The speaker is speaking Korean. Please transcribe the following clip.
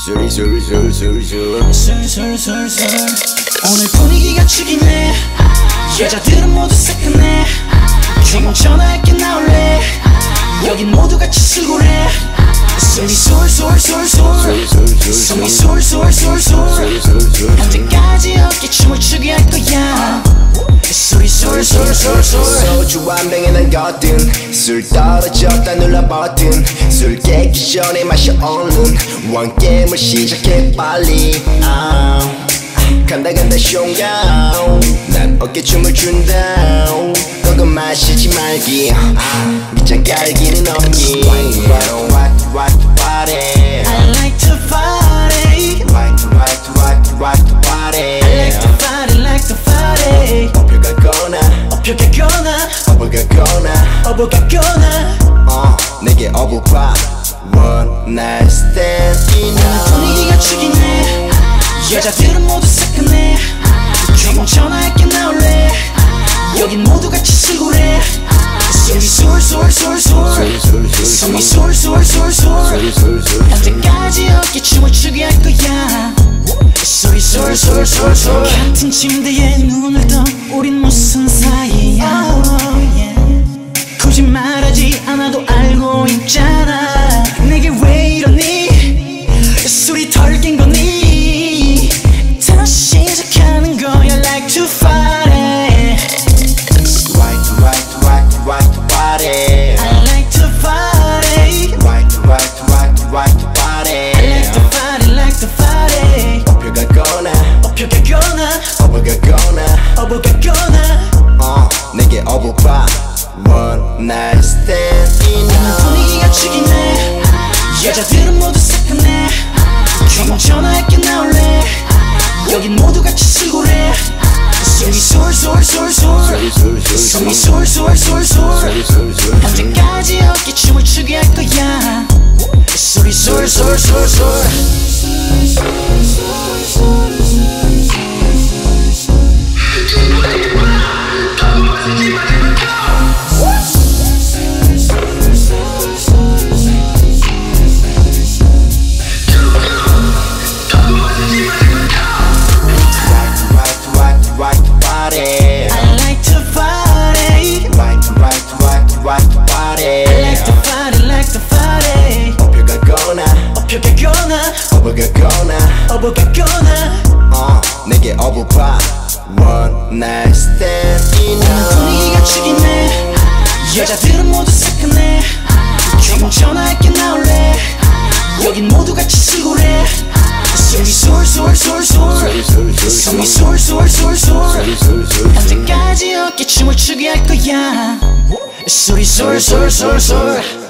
술이술술 술술술술 오늘 분위기가 죽이네. 여자들은 모두 새끈해. 지금 전화할게 나올래. 여긴 모두 같이 술고래. 술이술술술술 술이술술술술 언제까지 어깨춤을 추게 할 거야. 술이술술술술 소주 한 병에 난 거든 술 떨어졌다 눌러 버튼 술 깨기 전에 마셔 얼른 원게임을 시작해 빨리 간다 간다 쇼야 난 어깨춤을 춘다 너가 마시지 말기 밑장 깔기는 없니 Party I like to party Party I like to party 업혀가거나 업어가거나 내게 업어봐 One night stand 분위기가 죽이네. 여자들은 모두 새끈해. 지금 전화할게 나올래. 여긴 모두 같이 술고래. 술술술술술 술술술술 언제까지 어깨춤을 추게 할 거야. 술술술술술 같은 침대에 눈을 떠 우린 무슨 사이야. 굳이 말하지 않아도 알고 있잖아. 내게 왜 이러니 술이 덜 깬 거니. 다시 시작하는 거야. Like to party Party I like to party Party like to party 업혀가거나 업어가거나 내게 업어봐 One night stand 분위기가 죽이네. 여자들은 모두 새끈해. 지금 전화할게 나올래. 여긴 모두 같이 술고래. 술술술술술 언제까지 어깨춤을 추게 할 거야. 술이술술술술 업어가거나 내게 업어봐 One night stand 분위기가 죽이네. 여자들은 모두 새끈해. 지금 전화할게 나올래. 여긴 모두 같이 술고래. 술술술술술 언제까지 어깨춤을 추게 할 거야. 술이술술술술